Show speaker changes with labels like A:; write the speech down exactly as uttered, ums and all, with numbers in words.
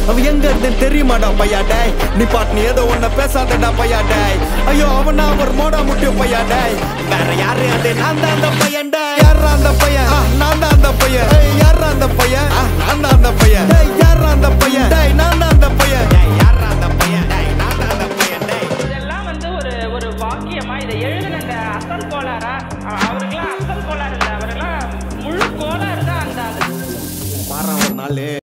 A: அவ எங்க இருந்து தெரியுமாடா பையா டேய் நீ பாட்டு நீ ஏதோ ஒன்ன பேசாதடா பையா டேய் ஐயோ அவனா ஒரு மோடா முட்டிய பையா டேய் வேற யாரு அது நான் தான் அந்த பையன் டேய் யாரா அந்த பையன் நான் தான் அந்த பையன் யாரா அந்த பையன் நான் தான் அந்த பையன் டேய் யாரா அந்த பையன் டேய் நான் தான் அந்த பையன் டேய் யாரா அந்த பையன் டேய் நான் தான் அந்த பையன் டேய்
B: இதெல்லாம் வந்து ஒரு ஒரு வாக்கியமா இதை எழுதுன அந்த அசல் கோளாரா அவருக்கெல்லாம் அசல் கோளாறு இல்லை அவரெல்லாம் முழு கோளாறு தான் அந்த
A: பாரா ஒரு நாள்